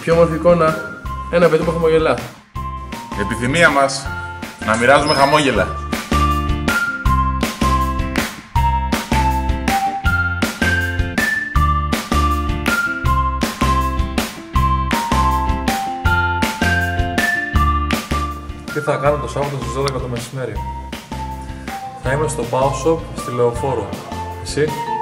πιο όμορφη εικόνα, ένα παιδί που χαμογελά. Η επιθυμία μας να μοιράζουμε χαμόγελα. Τι θα κάνω το Σάββατο στις 12 το μεσημέρι? Θα είμαι στο Power Shop στη Λεωφόρο. Εσύ?